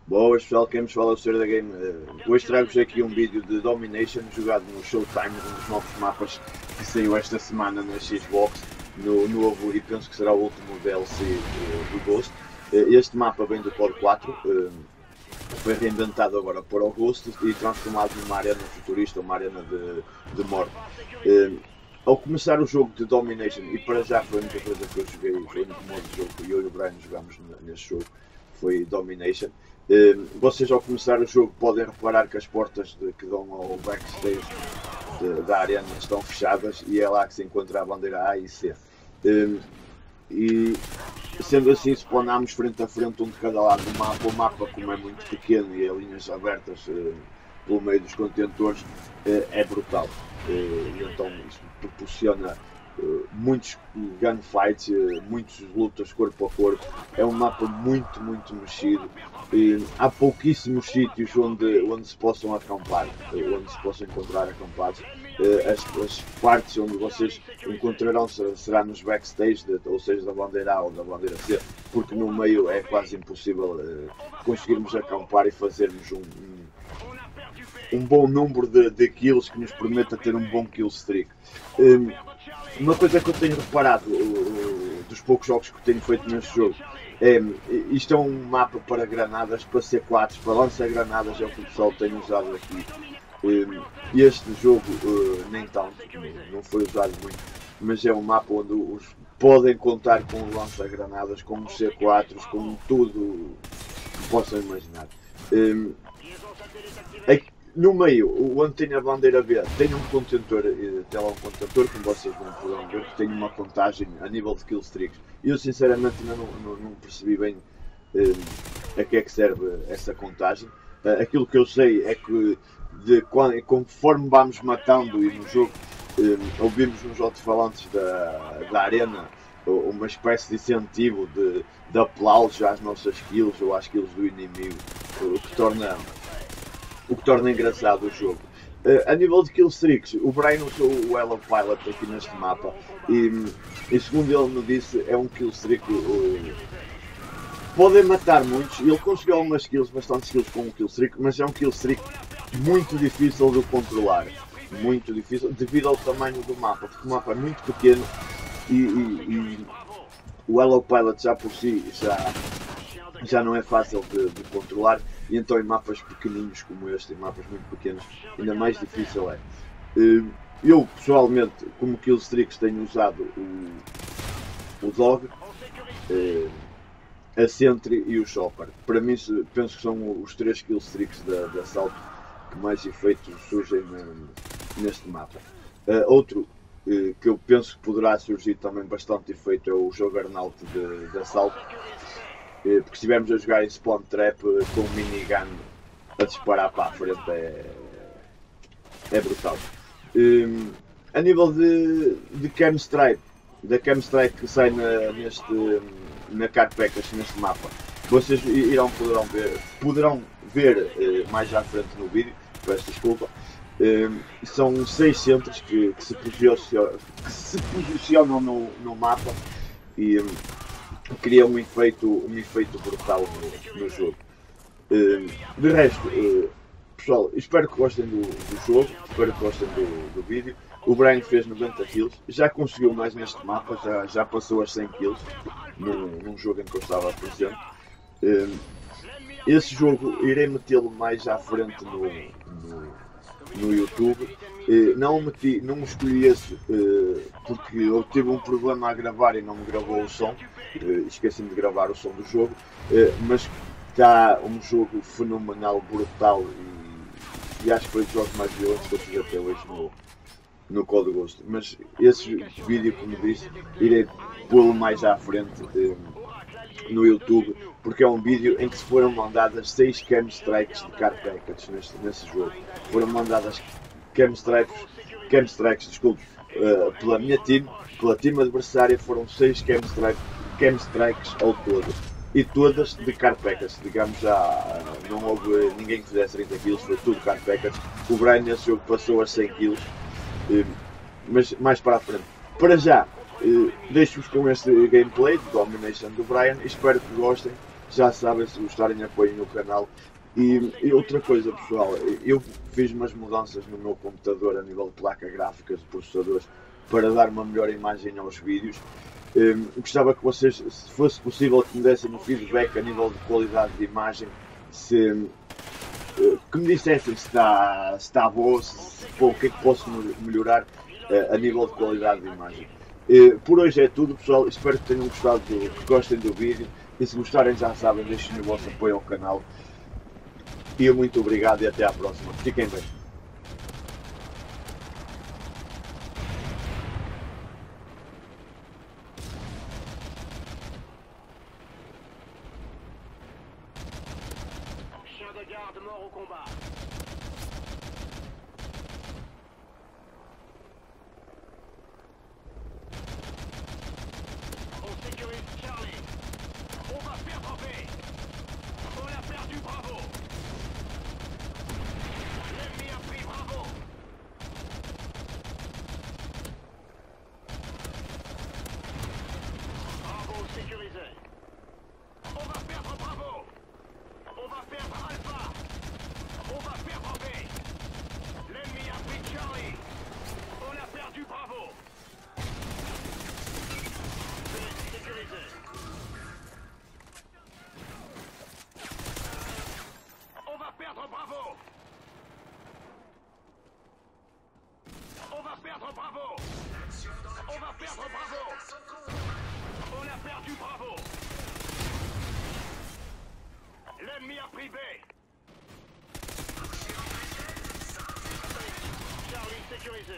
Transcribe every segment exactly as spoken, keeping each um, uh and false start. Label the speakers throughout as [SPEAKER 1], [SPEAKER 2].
[SPEAKER 1] Boas pessoal, quem nos fala é o Senhor da Game. Uh, hoje trago-vos aqui um vídeo de Domination jogado no Showtime, um dos novos mapas que saiu esta semana na Xbox, no novo e penso que será o último D L C uh, do Ghost. Uh, este mapa vem do Core quatro, uh, foi reinventado agora para o Ghost e transformado numa arena futurista, uma arena de, de morte. Uh, ao começar o jogo de Domination, e para já foi a única coisa que eu joguei, foi o único modo de jogo que eu e o Brian jogámos neste jogo, foi Domination. Uh, vocês ao começar o jogo podem reparar que as portas de, que dão ao backstage de, da arena estão fechadas e é lá que se encontra a bandeira A e C. Uh, e sendo assim, spawnamos frente a frente um de cada lado do mapa. O mapa, como é muito pequeno e é linhas abertas uh, pelo meio dos contentores, uh, é brutal. Uh, e então isso proporciona Uh, muitos gunfights, uh, muitas lutas corpo a corpo. É um mapa muito, muito mexido. Uh, há pouquíssimos sítios onde, onde se possam acampar, uh, onde se possam encontrar acampados. Uh, as, as partes onde vocês encontrarão será nos backstage, de, ou seja, da bandeira A ou da bandeira C, porque no meio é quase impossível uh, conseguirmos acampar e fazermos um, um, um bom número de, de kills que nos permita ter um bom kill streak. Um, Uma coisa que eu tenho reparado uh, dos poucos jogos que tenho feito neste jogo é isto é um mapa para granadas, para C quatro, para lança-granadas, é o que o pessoal tem usado aqui. Um, este jogo uh, nem tanto, não foi usado muito, mas é um mapa onde os podem contar com lança-granadas, com os C quatros, com tudo que possam imaginar. Um, aqui, no meio, onde tem a bandeira B, tem um contentor, tem lá um contentor, como vocês não poderão ver, que tem uma contagem a nível de killstreaks. Eu sinceramente ainda não, não, não percebi bem um, a que é que serve essa contagem. Uh, aquilo que eu sei é que de, quando, conforme vamos matando e no jogo um, ouvimos nos alto-falantes da, da arena uma espécie de incentivo de, de aplauso às nossas kills ou às kills do inimigo, o que torna o que torna engraçado o jogo. Uh, a nível de killstreaks, o Brian usou o Hello Pilot aqui neste mapa e, e segundo ele me disse, é um killstreak uh, podem matar muitos, ele conseguiu algumas kills, bastantes kills com o killstreak, mas é um killstreak muito difícil de controlar, muito difícil devido ao tamanho do mapa, porque o mapa é muito pequeno e, e, e o Hello Pilot já por si já já não é fácil de, de controlar, e então em mapas pequeninos como este, em mapas muito pequenos, ainda mais difícil é. Eu pessoalmente, como killstreaks, tenho usado o, o Dog, a Sentry e o Chopper. Para mim penso que são os três killstreaks de, de assalto que mais efeitos surgem neste mapa. Outro que eu penso que poderá surgir também bastante efeito é o Juggernaut de, de assalto, porque se estivermos a jogar em Spawn Trap com um minigun a disparar para a frente é, é brutal. Um, a nível de, de Cam Strike, da Cam Strike que sai na, neste, na Card Package, neste mapa, vocês irão, poderão ver, poderão ver uh, mais à frente no vídeo, peço desculpa. Um, são seis centros que, que, se, posicionam, que se posicionam no, no mapa e um, cria um efeito, um efeito brutal no, no jogo. Uh, de resto, uh, pessoal, espero que gostem do, do jogo, espero que gostem do, do vídeo. O Brian fez noventa kills, já conseguiu mais neste mapa, já, já passou as cem kills num, num jogo em que eu estava presente. Uh, esse jogo irei metê-lo mais à frente no, no no YouTube. Uh, não, meti, não escolhi esse uh, porque eu tive um problema a gravar e não me gravou o som, uh, esqueci-me de gravar o som do jogo, uh, mas está um jogo fenomenal, brutal e, e acho que foi dos jogos mais violentos que eu fiz até hoje no, no Code Ghost. Mas esse vídeo, como disse, irei pô-lo mais à frente uh, no YouTube, porque é um vídeo em que se foram mandadas seis cam strikes de Card Package neste, nesse jogo. Foram mandadas cam strikes, cam strikes desculpe, uh, pela minha team, pela team adversária, foram seis cam, strike, cam strikes ao todo. E todas de Card Package, digamos, já não houve ninguém que fizesse trinta kills, foi tudo Card Package. O Brian nesse jogo passou a cem kills, uh, mas mais para a frente. Para já, uh, deixo-vos com este gameplay de Domination do Brian, espero que gostem. Já sabem, se gostarem, apoiem o canal. E, e outra coisa, pessoal, eu fiz umas mudanças no meu computador a nível de placa gráfica, de processadores, para dar uma melhor imagem aos vídeos. Um, gostava que vocês, se fosse possível, que me dessem um feedback a nível de qualidade de imagem, se, que me dissessem se está, se está bom, se, se, pô, o que é que posso melhorar uh, a nível de qualidade de imagem. Uh, por hoje é tudo, pessoal. Espero que tenham gostado, do, que gostem do vídeo. E se gostarem, já sabem, deixem o vosso apoio ao canal. E muito obrigado e até à próxima. Fiquem bem.
[SPEAKER 2] Chien de garde mort au combat. On sécurise Charlie. On va perdre B. On a perdu Bravo. L'ennemi a pris Bravo. Bravo sécurisé. On va perdre Bravo. On va perdre Alpha. On va perdre B. L'ennemi a pris Charlie. On a perdu Bravo. B sécurisé. On va perdre Bravo. On va perdre Bravo. On va perdre Bravo. On a perdu Bravo. L'ennemi a pris B. Charlie sécurisé.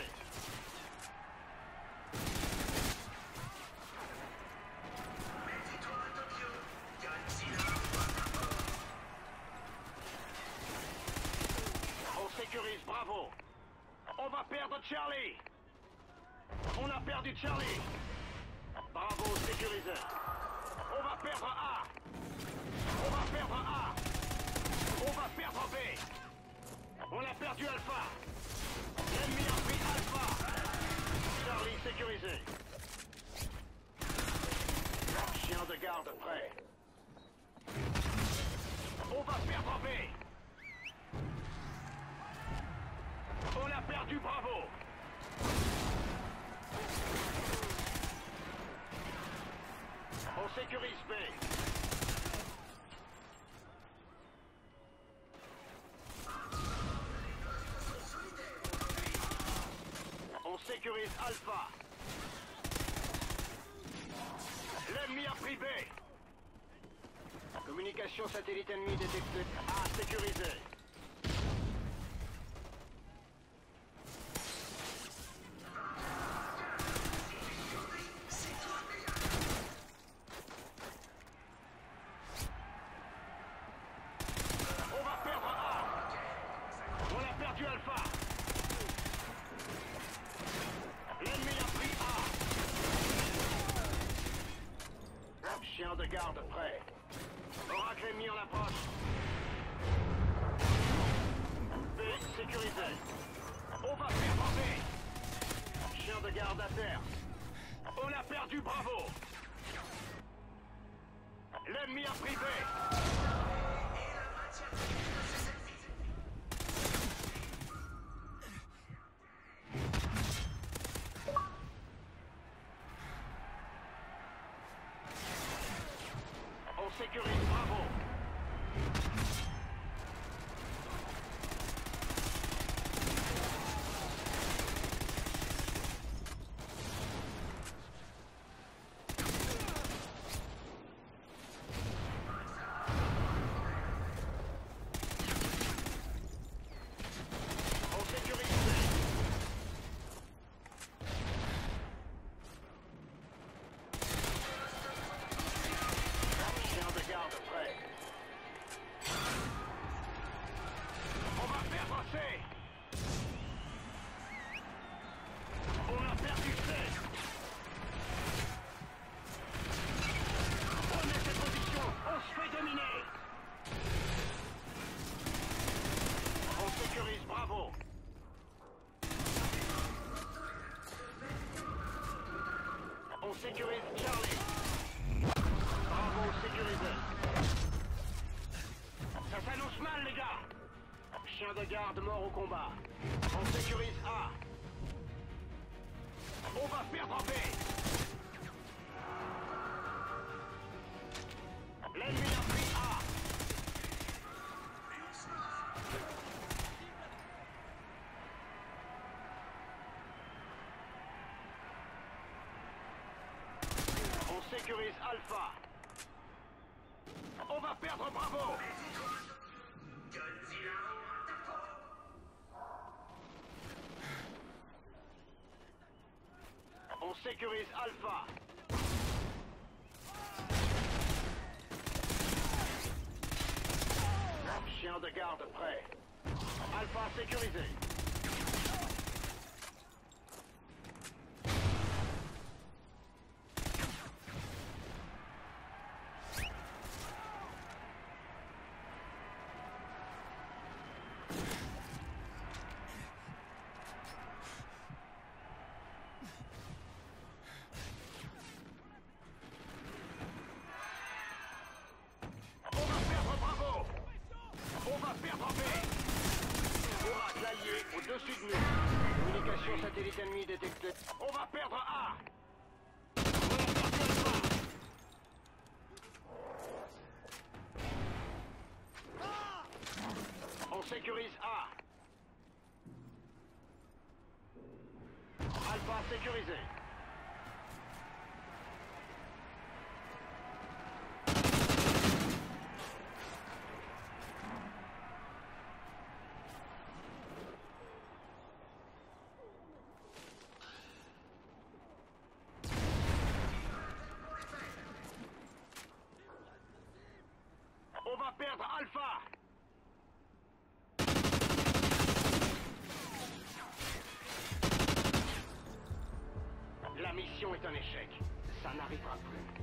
[SPEAKER 2] On sécurise Bravo. On va perdre Charlie. On a perdu Charlie. Bravo sécurisé. On va perdre A. On va perdre A. On va perdre B. On a perdu Alpha. L'ennemi a pris Alpha. Charlie sécurisé. Chien de garde prêt. On va perdre B. On a perdu Bravo. On sécurise B. On sécurise Alpha. L'ennemi a pris B. Communication satellite ennemi détectée. A sécurisé. On va perdre A. On a perdu Alpha. L'ennemi a pris A. Chien de garde prêt. Oracle ennemi en approche. B sécurisé. On va perdre B. Chien de garde à terre. On a perdu Bravo. L'ennemi a pris B. On sécurise Bravo. On sécurise B. Chien de garde prêt. On va perdre C. On a perdu C. On met cette position. On se fait dominer. On sécurise Bravo. On sécurise Charlie. Bravo sécurisé. Chien de garde mort au combat. On sécurise A. On va perdre B. L'ennemi a pris A. On sécurise Alpha. On va perdre Bravo. On sécurise Alpha. Chien de garde prêt. Alpha sécurisé. On va perdre B. Oracle l'allié au-dessus de nous. Communication satellite ennemi détectée. On va perdre A. On va perdre Alpha. On sécurise A. Alpha sécurisé. On va perdre Alpha. La mission est un échec. Ça n'arrivera plus.